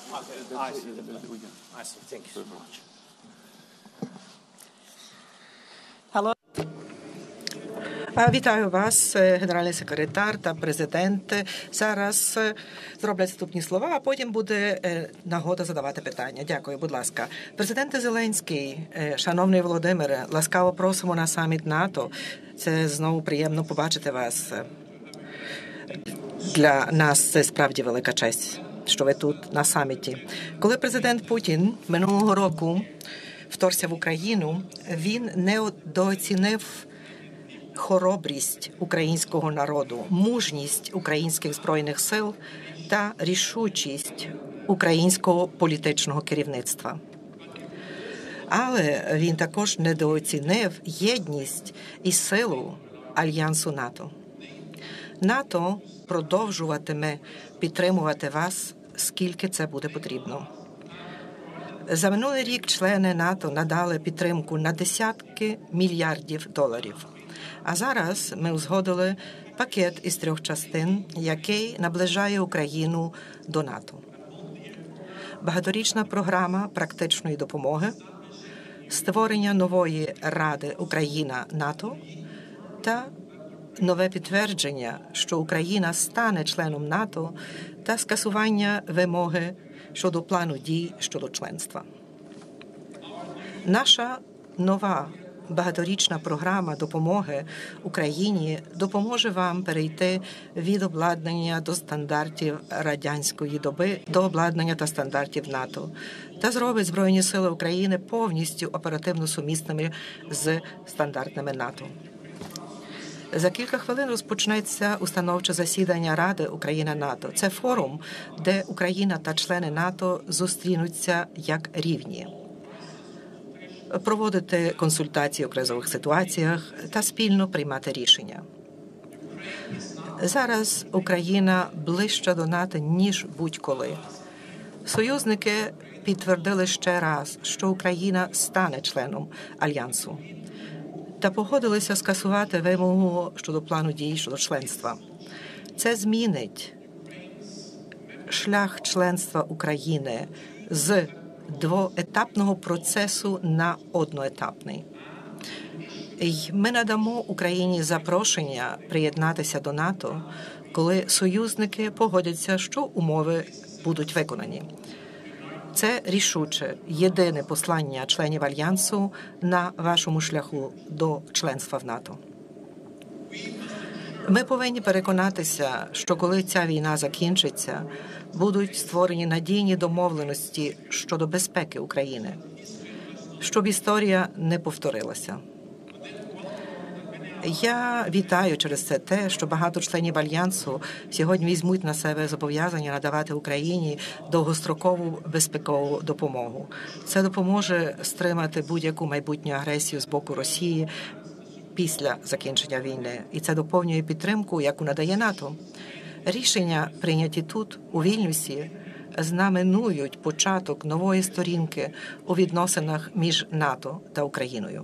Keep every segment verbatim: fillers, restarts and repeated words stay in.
I see. I see. Thank you so much. Вітаю вас, генеральний секретар та президент. Зараз зроблять вступні слова, а потім буде нагода задавати питання. Дякую, будь ласка. Президенте Зеленський, шановний Володимире, ласкаво просимо на саміт НАТО. Це знову приємно побачити вас. Для нас це справді велика честь, що ви тут на саміті. Коли президент Путін минулого року вторгся в Україну, він недооцінив хоробрість українського народу, мужність українських збройних сил та рішучість українського політичного керівництва. Але він також недооцінив єдність і силу Альянсу НАТО. НАТО продовжуватиме підтримувати вас, скільки це буде потрібно. За минулий рік члени НАТО надали підтримку на десятки мільярдів доларів. А зараз ми узгодили пакет із трьох частин, який наближає Україну до НАТО. Багаторічна програма практичної допомоги, створення нової Ради Україна-НАТО та нове підтвердження, що Україна стане членом НАТО та скасування вимоги щодо плану дій щодо членства. Наша нова багаторічна програма допомоги Україні допоможе вам перейти від обладнання до стандартів радянської доби до обладнання та стандартів НАТО та зробить Збройні сили України повністю оперативно сумісними з стандартами НАТО. За кілька хвилин розпочнеться установче засідання Ради Україна-НАТО. Це форум, де Україна та члени НАТО зустрінуться як рівні. Проводити консультації у кризових ситуаціях та спільно приймати рішення. Зараз Україна ближче до НАТО, ніж будь-коли. Союзники підтвердили ще раз, що Україна стане членом Альянсу та погодилися скасувати вимогу щодо плану дій щодо членства. Це змінить шлях членства України з двоетапного процесу на одноетапний. І ми надамо Україні запрошення приєднатися до НАТО, коли союзники погодяться, що умови будуть виконані. Це рішуче єдине послання членів Альянсу на вашому шляху до членства в НАТО. Ми повинні переконатися, що коли ця війна закінчиться, будуть створені надійні домовленості щодо безпеки України, щоб історія не повторилася. Я вітаю через це те, що багато членів Альянсу сьогодні візьмуть на себе зобов'язання надавати Україні довгострокову безпекову допомогу. Це допоможе стримати будь-яку майбутню агресію з боку Росії після закінчення війни. І це доповнює підтримку, яку надає НАТО. Рішення, прийняті тут, у Вільнюсі, знаменують початок нової сторінки у відносинах між НАТО та Україною.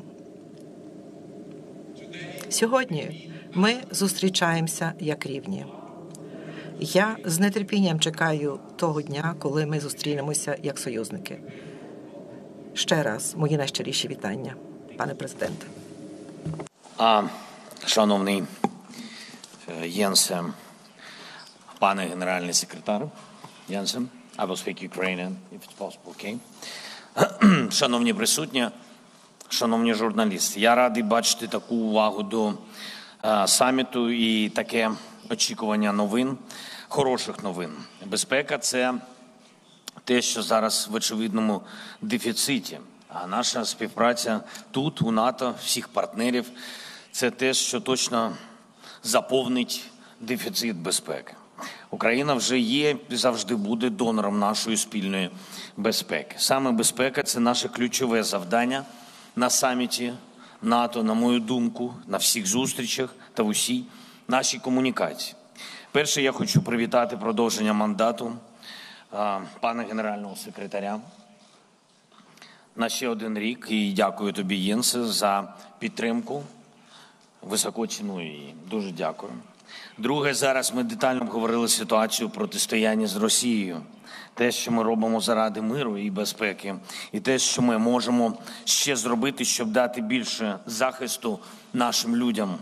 Сьогодні ми зустрічаємося як рівні. Я з нетерпінням чекаю того дня, коли ми зустрінемося як союзники. Ще раз, мої найщиріші вітання, пане президенте. А, шановний Єнсе, пане генеральний секретар, Єнсе, I will speak Ukrainian, if it's possible, okay? Шановні присутні, шановні журналісти, я радий бачити таку увагу до а, саміту і таке очікування новин, хороших новин. Безпека – це те, що зараз в очевидному дефіциті. А наша співпраця тут, у НАТО, всіх партнерів – це те, що точно заповнить дефіцит безпеки. Україна вже є і завжди буде донором нашої спільної безпеки. Саме безпека – це наше ключове завдання на саміті НАТО, на мою думку, на всіх зустрічах та в усій нашій комунікації. Перше, я хочу привітати продовження мандату пана генерального секретаря на ще один рік. І дякую тобі, Єнсе, за підтримку. Високо ціную її. Дуже дякую. Друге, зараз ми детально обговорили ситуацію протистояння з Росією. Те, що ми робимо заради миру і безпеки, і те, що ми можемо ще зробити, щоб дати більше захисту нашим людям.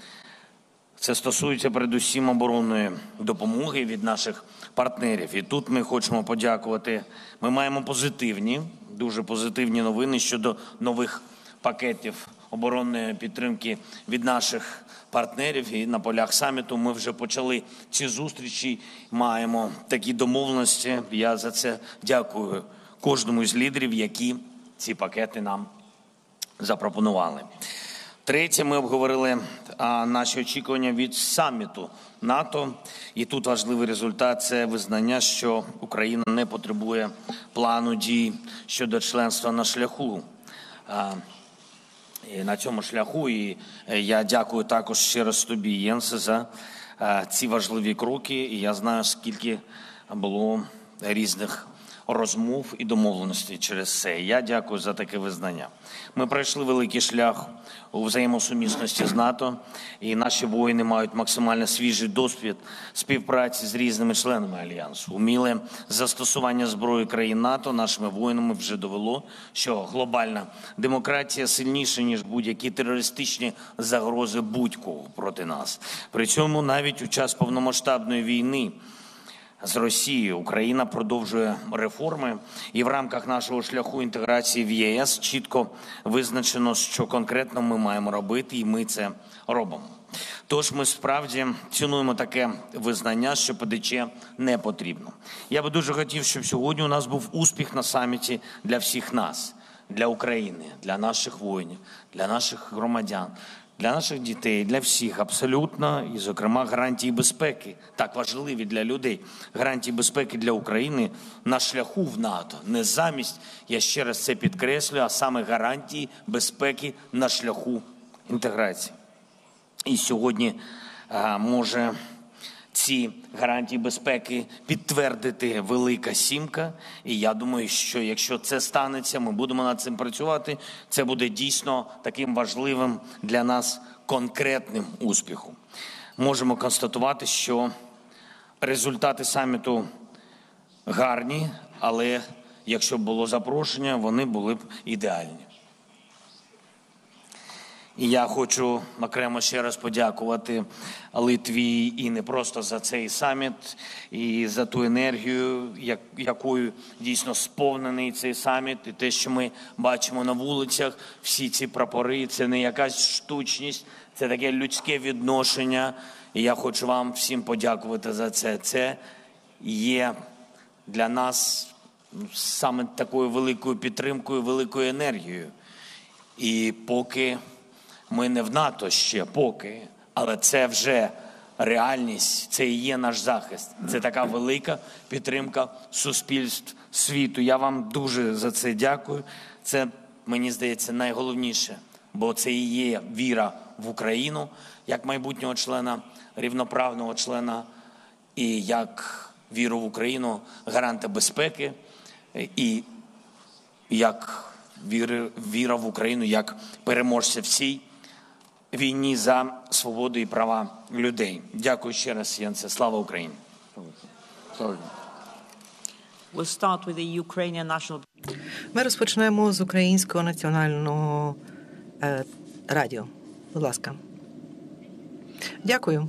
Це стосується передусім оборонної допомоги від наших партнерів. І тут ми хочемо подякувати. Ми маємо позитивні, дуже позитивні новини щодо нових пакетів оборонної підтримки від наших партнерів. І на полях саміту ми вже почали ці зустрічі, маємо такі домовленості. Я за це дякую кожному з лідерів, які ці пакети нам запропонували. Третє, ми обговорили а, наші очікування від саміту НАТО. І тут важливий результат – це визнання, що Україна не потребує плану дій щодо членства на шляху. А, і на цьому шляху. І я дякую також ще раз тобі, Єнсе, за а, ці важливі кроки. І я знаю, скільки було різних розмов і домовленостей через це. Я дякую за таке визнання. Ми пройшли великий шлях у взаємосумісності з НАТО, і наші воїни мають максимально свіжий досвід співпраці з різними членами Альянсу. Уміле застосування зброї країн НАТО нашими воїнами вже довело, що глобальна демократія сильніша, ніж будь-які терористичні загрози будь-кого проти нас. При цьому навіть у час повномасштабної війни з Росією Україна продовжує реформи, і в рамках нашого шляху інтеграції в ЄС чітко визначено, що конкретно ми маємо робити, і ми це робимо. Тож ми справді цінуємо таке визнання, що ПДЧ не потрібно. Я би дуже хотів, щоб сьогодні у нас був успіх на саміті для всіх нас, для України, для наших воїнів, для наших громадян, для наших дітей, для всіх абсолютно, і, зокрема, гарантії безпеки, так важливі для людей, гарантії безпеки для України на шляху в НАТО, не замість, я ще раз це підкреслюю, а саме гарантії безпеки на шляху інтеграції. І сьогодні а, може ці гарантії безпеки підтвердити Велика Сімка. І я думаю, що якщо це станеться, ми будемо над цим працювати, це буде дійсно таким важливим для нас конкретним успіхом. Можемо констатувати, що результати саміту гарні, але якщо б було запрошення, вони були б ідеальні. І я хочу окремо ще раз подякувати Литві і не просто за цей саміт, і за ту енергію, як, якою дійсно сповнений цей саміт, і те, що ми бачимо на вулицях, всі ці прапори, це не якась штучність, це таке людське відношення. І я хочу вам всім подякувати за це. Це є для нас саме такою великою підтримкою, великою енергією. І поки ми не в НАТО ще, поки, але це вже реальність, це і є наш захист. Це така велика підтримка суспільств світу. Я вам дуже за це дякую. Це, мені здається, найголовніше, бо це і є віра в Україну, як майбутнього члена, рівноправного члена, і як віру в Україну, гаранта безпеки, і як віри, віра в Україну, як переможця всій війні за свободу і права людей. Дякую ще раз, Єнсе. Слава Україні! We'll start with the Ukrainian national... Ми розпочнемо з Українського національного е, радіо. Будь ласка. Дякую.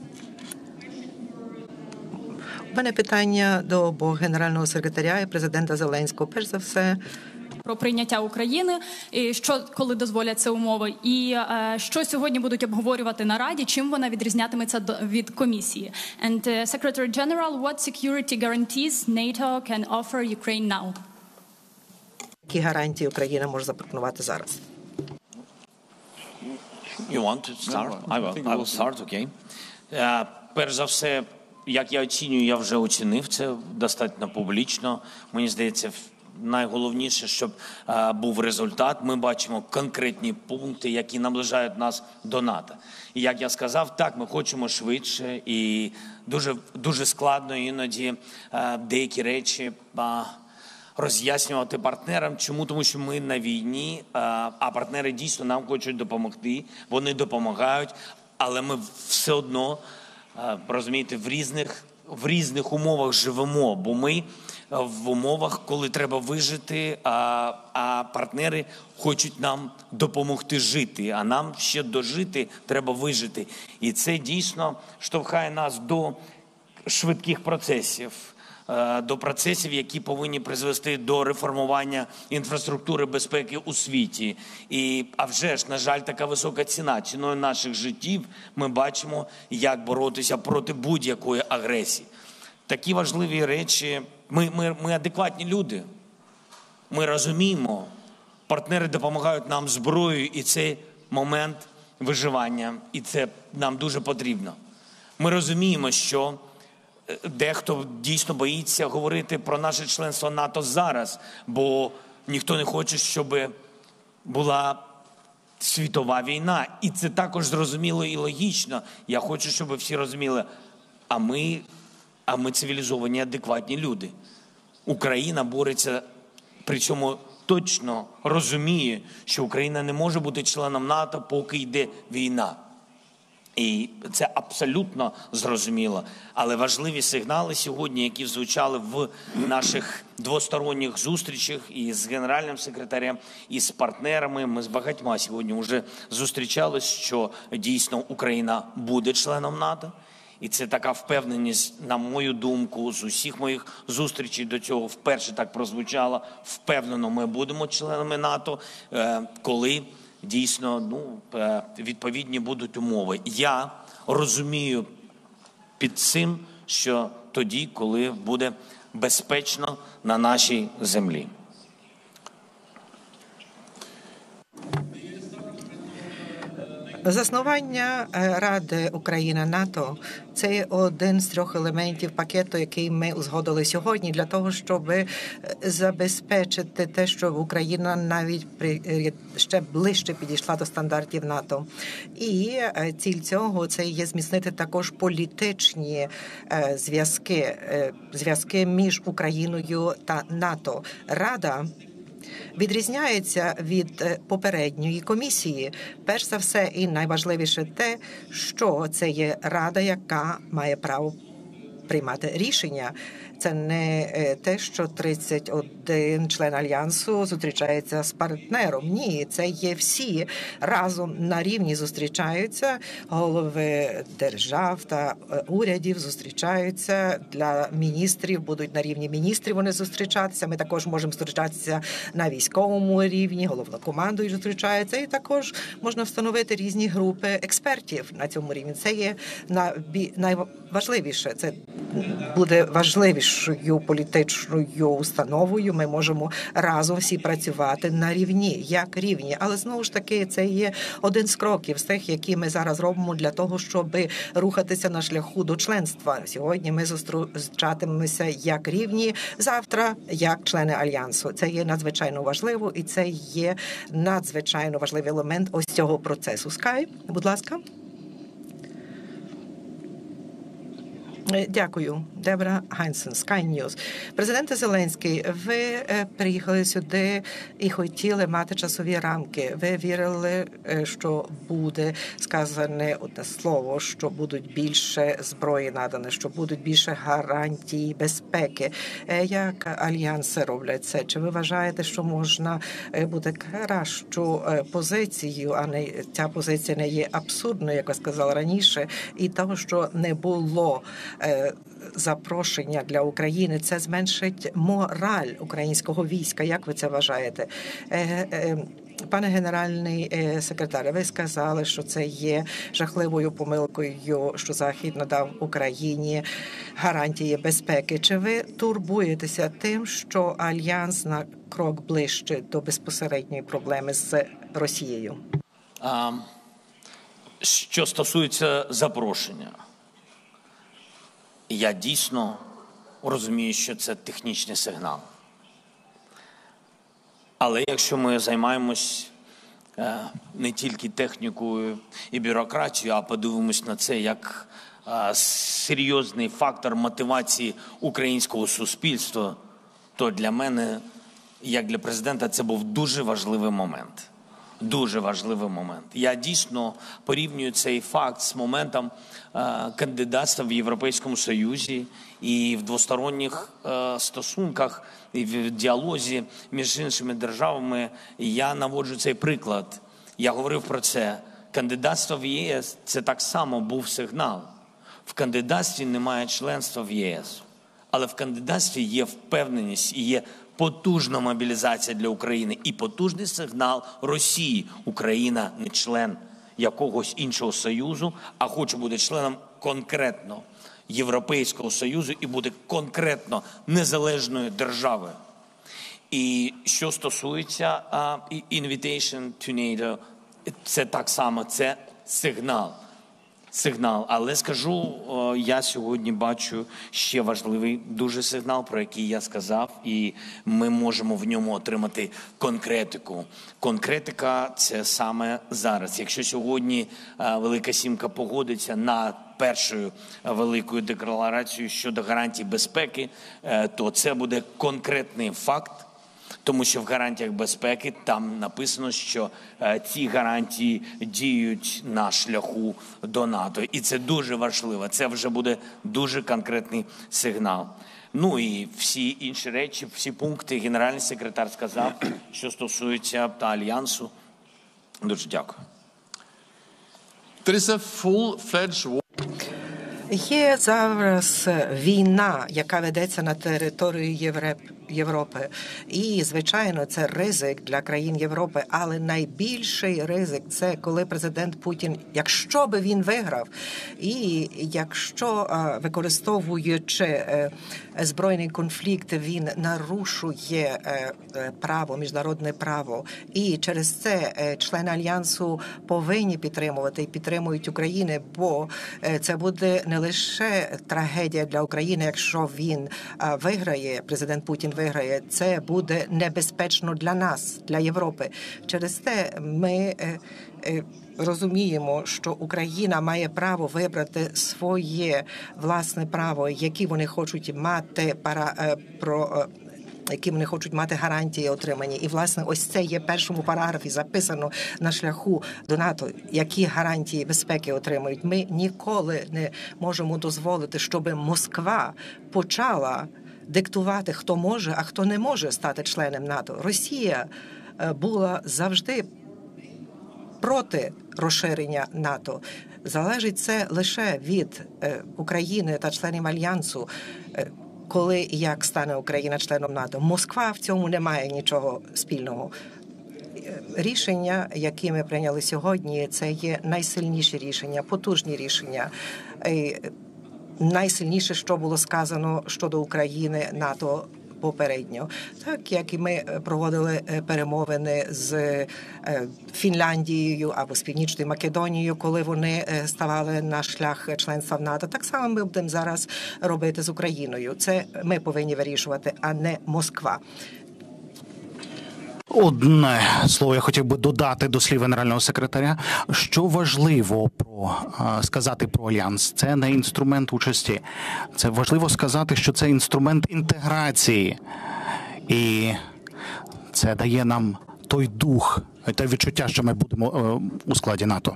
У мене питання до обох генерального секретаря і президента Зеленського. Перш за все, про прийняття України, і що, коли дозволять це умови, і е, що сьогодні будуть обговорювати на Раді, чим вона відрізнятиметься до, від комісії. And uh, Secretary General, what security guarantees NATO can offer Ukraine now? які гарантії Україна може запропонувати зараз? You want to start? I will, I will start, okay. Uh, перш за все, як я оцінюю, я вже оцінив це достатньо публічно. Мені здається, найголовніше, щоб а, був результат. Ми бачимо конкретні пункти, які наближають нас до НАТО. І як я сказав, так, ми хочемо швидше, і дуже, дуже складно іноді а, деякі речі а, роз'яснювати партнерам. Чому? Тому що ми на війні, а, а партнери дійсно нам хочуть допомогти, вони допомагають, але ми все одно розумієте, в різних, в різних умовах живемо, бо ми в умовах, коли треба вижити, а, а партнери хочуть нам допомогти жити, а нам ще дожити треба вижити. І це дійсно штовхає нас до швидких процесів, до процесів, які повинні призвести до реформування інфраструктури безпеки у світі. І, а вже ж, на жаль, така висока ціна. Ціною наших життів ми бачимо, як боротися проти будь-якої агресії. Такі важливі речі. Ми, ми, ми адекватні люди. Ми розуміємо, партнери допомагають нам зброєю, і це момент виживання, і це нам дуже потрібно. Ми розуміємо, що дехто дійсно боїться говорити про наше членство НАТО зараз, бо ніхто не хоче, щоб була світова війна. І це також зрозуміло і логічно. Я хочу, щоб всі розуміли, а ми, а ми цивілізовані, адекватні люди. Україна бореться, при цьому точно розуміє, що Україна не може бути членом НАТО, поки йде війна. І це абсолютно зрозуміло. Але важливі сигнали сьогодні, які звучали в наших двосторонніх зустрічах і з генеральним секретарем, і з партнерами. Ми з багатьма сьогодні вже зустрічались, що дійсно Україна буде членом НАТО. І це така впевненість, на мою думку, з усіх моїх зустрічей до цього вперше так прозвучало. Впевнено, ми будемо членами НАТО, коли дійсно, ну, відповідні будуть умови. Я розумію під цим, що тоді, коли буде безпечно на нашій землі. Заснування Ради Україна-НАТО – це один з трьох елементів пакету, який ми узгодили сьогодні, для того, щоб забезпечити те, що Україна навіть ще ближче підійшла до стандартів НАТО. І ціль цього – це є зміцнити також політичні зв'язки, зв'язки між Україною та НАТО. Рада відрізняється від попередньої комісії. Перш за все і найважливіше те, що це є Рада, яка має право приймати рішення. Це не те, що тридцять один член Альянсу зустрічається з партнером. Ні, це є всі разом на рівні зустрічаються. Голови держав та урядів зустрічаються. Для міністрів будуть на рівні міністрів вони зустрічатися. Ми також можемо зустрічатися на військовому рівні, головнокомандуючий зустрічається. І також можна встановити різні групи експертів на цьому рівні. Це є найважливіше. Це буде важливіше. Політичною установою ми можемо разом всі працювати на рівні, як рівні. Але знову ж таки це є один з кроків з тих, які ми зараз робимо для того, щоб рухатися на шляху до членства. Сьогодні ми зустрічатимемося як рівні, завтра як члени Альянсу. Це є надзвичайно важливо і це є надзвичайно важливий елемент ось цього процесу. Скай, будь ласка. Дякую. Дебра Гайнсен, Sky News. Президенте Зеленський, ви приїхали сюди і хотіли мати часові рамки. Ви вірили, що буде сказане одне слово, що будуть більше зброї надане, що будуть більше гарантій безпеки. Як альянси роблять це? Чи ви вважаєте, що можна буде кращу позицію, а не ця позиція не є абсурдною, як я сказала раніше, і того, що не було запрошення для України, це зменшить мораль українського війська. Як ви це вважаєте? Пане генеральний секретар, ви сказали, що це є жахливою помилкою, що Захід надав Україні гарантії безпеки. Чи ви турбуєтеся тим, що Альянс на крок ближче до безпосередньої проблеми з Росією? А, що стосується запрошення, я дійсно розумію, що це технічний сигнал. Але якщо ми займаємось не тільки технікою і бюрократією, а подивимось на це як серйозний фактор мотивації українського суспільства, то для мене, як для президента, це був дуже важливий момент. Дуже важливий момент. Я дійсно порівнюю цей факт з моментом е, кандидатства в Європейському Союзі і в двосторонніх е, стосунках, і в діалозі між іншими державами. Я наводжу цей приклад. Я говорив про це. Кандидатство в ЄС – це так само був сигнал. В кандидатстві немає членства в ЄС. Але в кандидатстві є впевненість і є потужна мобілізація для України і потужний сигнал Росії. Україна не член якогось іншого союзу, а хоче бути членом конкретно Європейського Союзу і бути конкретно незалежною державою. І що стосується uh, invitation to NATO, це так само, це сигнал. Сигнал. Але скажу, я сьогодні бачу ще важливий дуже сигнал, про який я сказав, і ми можемо в ньому отримати конкретику. Конкретика – це саме зараз. Якщо сьогодні Велика Сімка погодиться на першою великою декларацією щодо гарантій безпеки, то це буде конкретний факт. Тому що в гарантіях безпеки там написано, що е, ці гарантії діють на шляху до НАТО. І це дуже важливо. Це вже буде дуже конкретний сигнал. Ну і всі інші речі, всі пункти генеральний секретар сказав, що стосується та альянсу. Дуже дякую. There is a full-fledged war. Є зараз війна, яка ведеться на території Європи. І, звичайно, це ризик для країн Європи. Але найбільший ризик – це коли президент Путін, якщо би він виграв, і якщо, використовуючи збройний конфлікт, він нарушує право, міжнародне право. І через це члени Альянсу повинні підтримувати і підтримують Україну, бо це буде не лише трагедія для України, якщо він виграє, президент Путін виграє, це буде небезпечно для нас, для Європи. Через це ми розуміємо, що Україна має право вибрати своє власне право, які вони хочуть мати пара, про які вони хочуть мати гарантії отримані. І, власне, ось це є в першому параграфі записано на шляху до НАТО, які гарантії безпеки отримують. Ми ніколи не можемо дозволити, щоб Москва почала диктувати, хто може, а хто не може стати членом НАТО. Росія була завжди проти розширення НАТО. Залежить це лише від України та членів Альянсу, коли і як стане Україна членом НАТО. Москва в цьому не має нічого спільного. Рішення, які ми прийняли сьогодні, це є найсильніші рішення, потужні рішення. Найсильніше, що було сказано щодо України, НАТО попередньо. Так, як і ми проводили перемовини з Фінляндією або з Північною Македонією, коли вони ставали на шлях членства в НАТО, так само ми будемо зараз робити з Україною. Це ми повинні вирішувати, а не Москва. Одне слово я хотів би додати до слів генерального секретаря. Що важливо про сказати про Альянс? Це не інструмент участі. Це важливо сказати, що це інструмент інтеграції. І це дає нам той дух, те відчуття, що ми будемо у складі НАТО.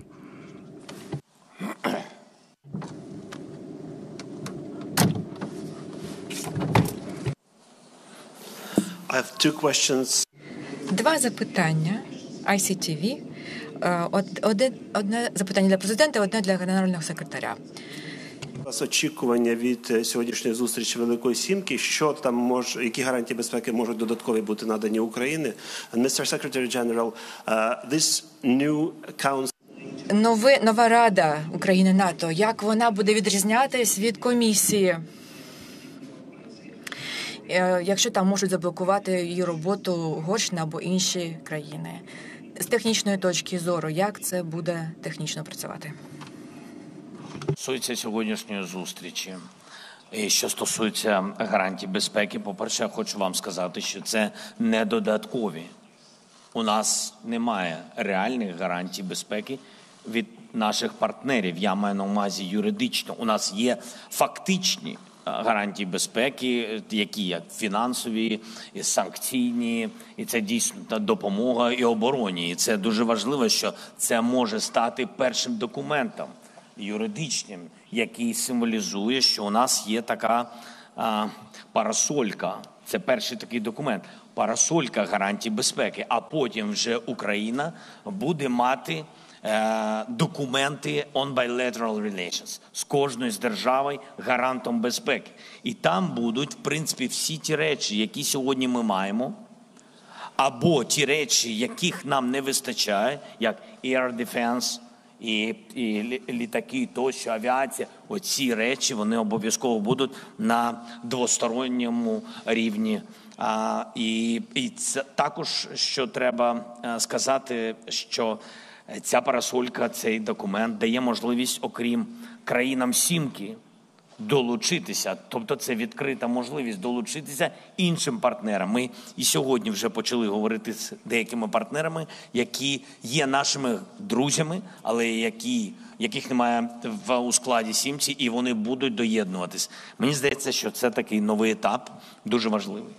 I have two questions. Два запитання ай сі ті ві. Одне, одне запитання для президента, одне для генерального секретаря. У вас очікування від сьогоднішньої зустрічі Великої Сімки, що там може, які гарантії безпеки можуть додаткові бути надані Україні? And містер Secretary General, uh, this new council... Нови, нова Рада України-НАТО, як вона буде відрізнятись від комісії? Якщо там можуть заблокувати її роботу Угорщина або інші країни. З технічної точки зору, як це буде технічно працювати? Стосується сьогоднішньої зустрічі. І що стосується гарантій безпеки, по-перше, я хочу вам сказати, що це не додаткові. У нас немає реальних гарантій безпеки від наших партнерів. Я маю на увазі юридично. У нас є фактичні гарантії безпеки, які як фінансові, і санкційні, і це дійсно допомога і обороні. І це дуже важливо, що це може стати першим документом юридичним, який символізує, що у нас є така а, парасолька. Це перший такий документ. Парасолька гарантій безпеки. А потім вже Україна буде мати е, документи on bilateral relations з кожною з держави гарантом безпеки. І там будуть, в принципі, всі ті речі, які сьогодні ми маємо, або ті речі, яких нам не вистачає, як air defense, І, і літаки, тощо, авіація, оці речі, вони обов'язково будуть на двосторонньому рівні. А, і, і це також, що треба сказати, що ця парасолька, цей документ дає можливість, окрім країнам сімки, долучитися, тобто це відкрита можливість долучитися іншим партнерам. Ми і сьогодні вже почали говорити з деякими партнерами, які є нашими друзями, але які, яких немає в, у складі сімці, і вони будуть доєднуватись. Мені здається, що це такий новий етап, дуже важливий.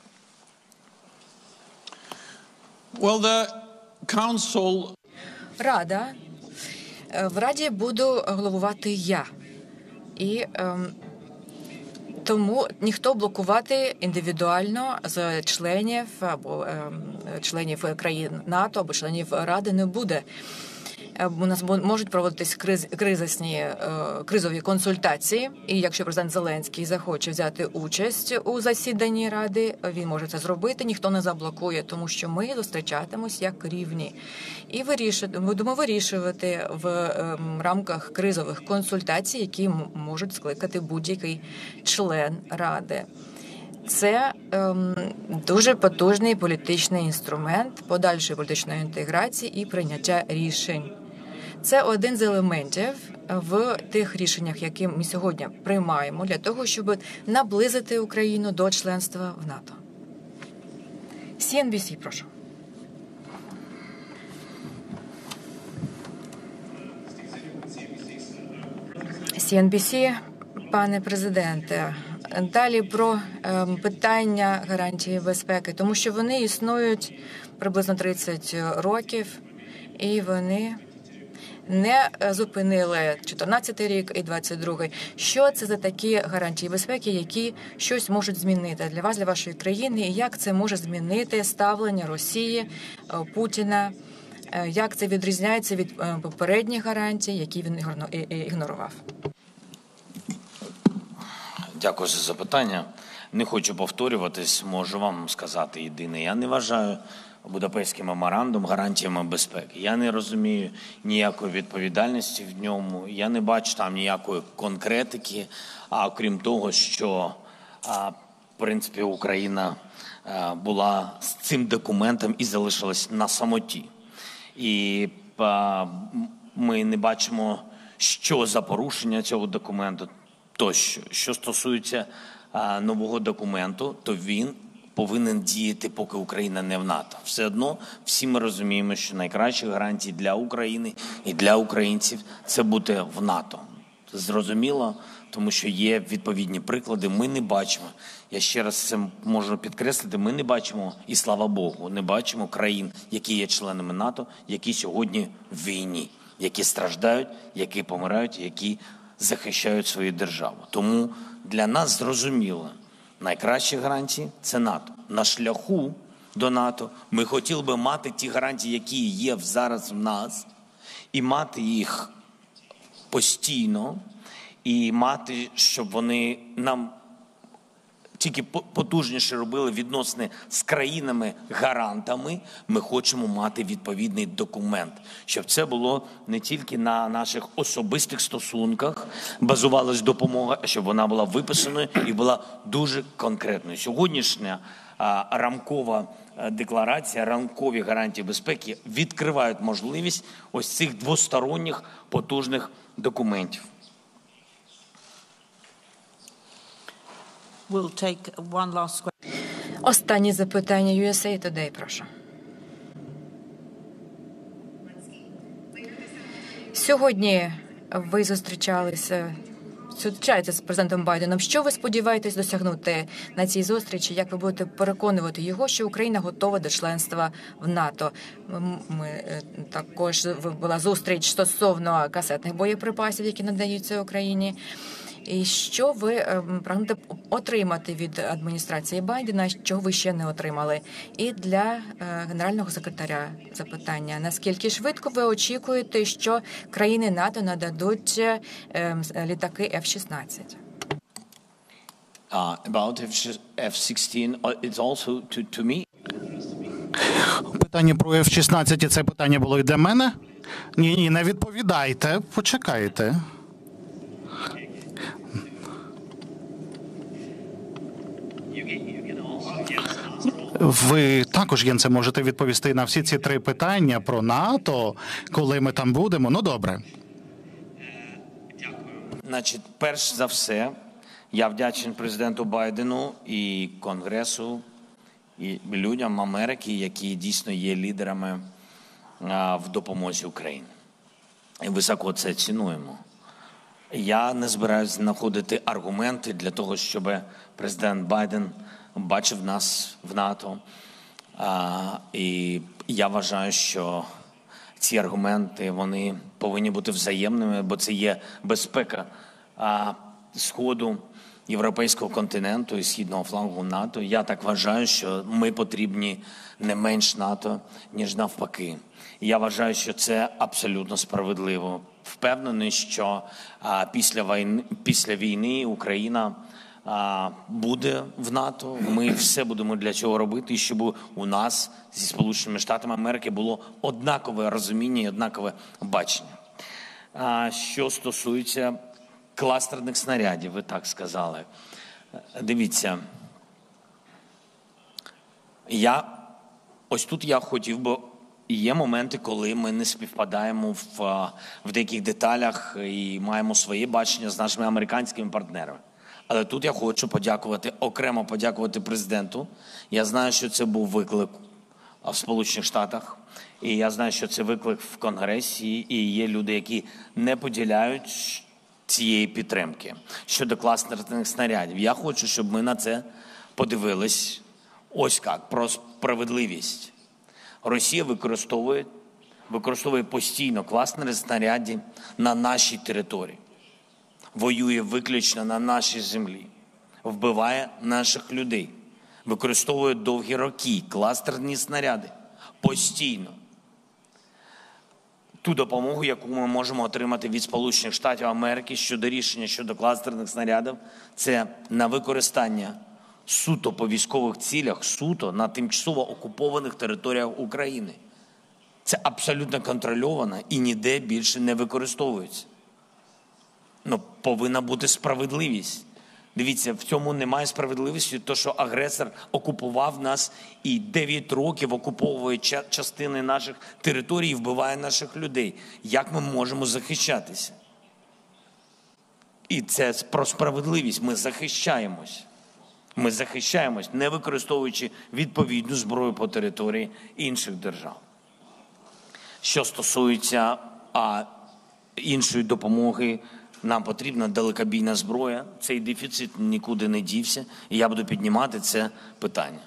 Well, the council... Рада. В Раді буду головувати я. І ем, тому ніхто блокувати індивідуально з членів або ем, членів країн НАТО або членів Ради не буде. У нас можуть проводитись криз, кризисні, е, кризові консультації, і якщо президент Зеленський захоче взяти участь у засіданні Ради, він може це зробити, ніхто не заблокує, тому що ми зустрічатимось як рівні. І вирішувати, будемо вирішувати в е, рамках кризових консультацій, які можуть скликати будь-який член Ради. Це ем, дуже потужний політичний інструмент подальшої політичної інтеграції і прийняття рішень. Це один з елементів в тих рішеннях, які ми сьогодні приймаємо для того, щоб наблизити Україну до членства в НАТО. Сі Ен Бі Сі, прошу. Сі Ен Бі Сі, пане президенте. Далі про е, питання гарантії безпеки, тому що вони існують приблизно тридцять років, і вони не зупинили чотирнадцятий рік і двадцять другий. Що це за такі гарантії безпеки, які щось можуть змінити для вас, для вашої країни, і як це може змінити ставлення Росії, Путіна, як це відрізняється від попередніх гарантій, які він ігнорував? Дякую за запитання. Не хочу повторюватись, можу вам сказати єдине. Я не вважаю Будапештський меморандум гарантіями безпеки. Я не розумію ніякої відповідальності в ньому, я не бачу там ніякої конкретики, а окрім того, що, а, в принципі, Україна а, була з цим документом і залишилась на самоті. І а, ми не бачимо, що за порушення цього документу. Тощо, що стосується а, нового документу, то він повинен діяти, поки Україна не в НАТО. Все одно всі ми розуміємо, що найкращі гарантії для України і для українців – це бути в НАТО. Зрозуміло, тому що є відповідні приклади. Ми не бачимо, я ще раз це можу підкреслити, ми не бачимо, і слава Богу, не бачимо країн, які є членами НАТО, які сьогодні в війні, які страждають, які помирають, які захищають свою державу. Тому для нас зрозуміло, найкращі гарантії – це НАТО. На шляху до НАТО ми хотіли би мати ті гарантії, які є зараз в нас, і мати їх постійно, і мати, щоб вони нам тільки потужніше робили відносини з країнами-гарантами. Ми хочемо мати відповідний документ, щоб це було не тільки на наших особистих стосунках, базувалась допомога, а щоб вона була виписаною і була дуже конкретною. Сьогоднішня а, рамкова декларація, рамкові гарантії безпеки відкривають можливість ось цих двосторонніх потужних документів. We'll take one last question. Останнє запитання ю ес ей Today, прошу. Сьогодні ви зустрічалися зустрічаєтеся з президентом Байденом. Що ви сподіваєтесь досягнути на цій зустрічі? Як ви будете переконувати його, що Україна готова до членства в НАТО? Ми також була зустріч стосовно касетних боєприпасів, які надаються Україні. І що ви прагнете отримати від адміністрації Байдена, що ви ще не отримали? І для генерального секретаря запитання. Наскільки швидко ви очікуєте, що країни НАТО нададуть літаки еф шістнадцять? Uh, about еф сікстін, it's also to, to me. Питання про еф шістнадцять, це питання було і для мене? Ні, ні, не відповідайте, почекайте. Ви також, Єнсе, можете відповісти на всі ці три питання про НАТО, коли ми там будемо. Ну, добре. Значить, перш за все, я вдячний президенту Байдену і Конгресу, і людям Америки, які дійсно є лідерами а, в допомозі Україні. І високо це цінуємо. Я не збираюся знаходити аргументи для того, щоб президент Байден бачив нас в НАТО. А, і я вважаю, що ці аргументи, вони повинні бути взаємними, бо це є безпека а, Сходу, європейського континенту і східного флангу НАТО. Я так вважаю, що ми потрібні не менш НАТО, ніж навпаки. І я вважаю, що це абсолютно справедливо. Впевнений, що а, після війни, після війни Україна а, буде в НАТО. Ми все будемо для цього робити, щоб у нас зі Сполученими Штатами Америки було однакове розуміння і однакове бачення. А, що стосується кластерних снарядів, ви так сказали. Дивіться, я, ось тут я хотів би, є моменти, коли ми не співпадаємо в, в деяких деталях і маємо своє бачення з нашими американськими партнерами. Але тут я хочу подякувати, окремо подякувати президенту. Я знаю, що це був виклик в Сполучених Штатах, і я знаю, що це виклик в Конгресі, і є люди, які не поділяють цієї підтримки щодо кластерних снарядів. Я хочу, щоб ми на це подивились ось як, про справедливість. Росія використовує, використовує постійно кластерні снаряди на нашій території. Воює виключно на нашій землі. Вбиває наших людей. Використовує довгі роки кластерні снаряди. Постійно. Ту допомогу, яку ми можемо отримати від Сполучених Штатів Америки щодо рішення щодо кластерних снарядів, це на використання суто по військових цілях, суто на тимчасово окупованих територіях України. Це абсолютно контрольовано і ніде більше не використовується. Ну, повинна бути справедливість. Дивіться, в цьому немає справедливості, то що агресор окупував нас і дев'ять років окуповує частини наших територій і вбиває наших людей. Як ми можемо захищатися? І це про справедливість. Ми захищаємось. Ми захищаємось, не використовуючи відповідну зброю по території інших держав. Що стосується а, іншої допомоги, нам потрібна далекобійна зброя. Цей дефіцит нікуди не дівся, і я буду піднімати це питання.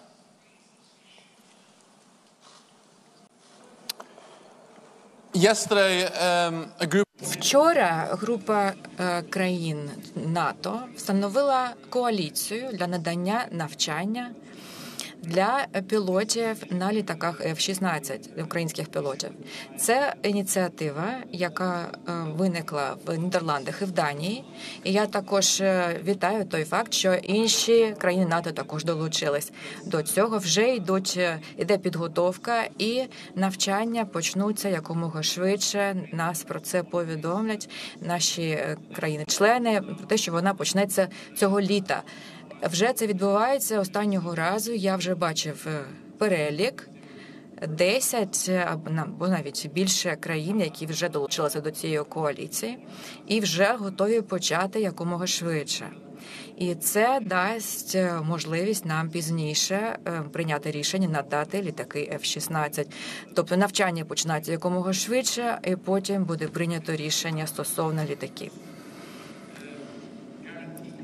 Вчора група е, країн НАТО встановила коаліцію для надання навчання для пілотів на літаках еф шістнадцять, українських пілотів. Це ініціатива, яка виникла в Нідерландах і в Данії. І я також вітаю той факт, що інші країни НАТО також долучились до цього. Вже йдуть, іде підготовка і навчання почнуться якомога швидше. Нас про це повідомлять наші країни-члени, про те, що вона почнеться цього літа. Вже це відбувається останнього разу. Я вже бачив перелік десять або навіть більше країн, які вже долучилися до цієї коаліції і вже готові почати якомога швидше. І це дасть можливість нам пізніше прийняти рішення надати літаки еф шістнадцять. Тобто навчання починається якомога швидше, і потім буде прийнято рішення стосовно літаків.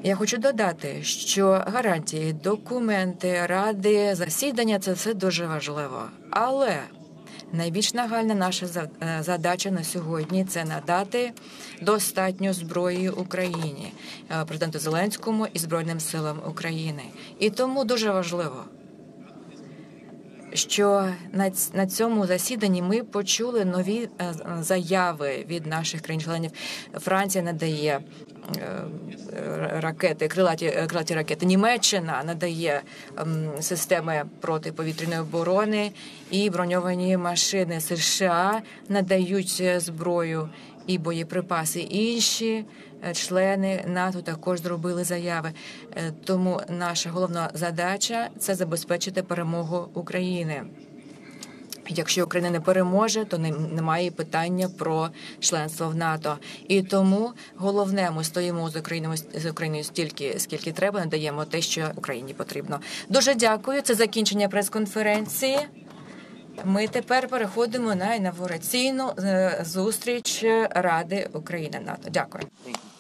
Я хочу додати, що гарантії, документи, ради, засідання – це все дуже важливо. Але найбільш нагальна наша задача на сьогодні – це надати достатньо зброї Україні, президенту Зеленському і Збройним силам України. І тому дуже важливо, що на цьому засіданні ми почули нові заяви від наших країн-членів. Франція надає ракети, крилаті, крилаті ракети. Німеччина надає системи протиповітряної оборони і броньовані машини. США надають зброю і боєприпаси. Інші члени НАТО також зробили заяви. Тому наша головна задача – це забезпечити перемогу України. Якщо Україна не переможе, то немає питання про членство в НАТО. І тому головне, ми стоїмо з Україною, з Україною стільки, скільки треба, надаємо те, що Україні потрібно. Дуже дякую. Це закінчення прес-конференції. Ми тепер переходимо на інавгураційну зустріч Ради України-НАТО. Дякую.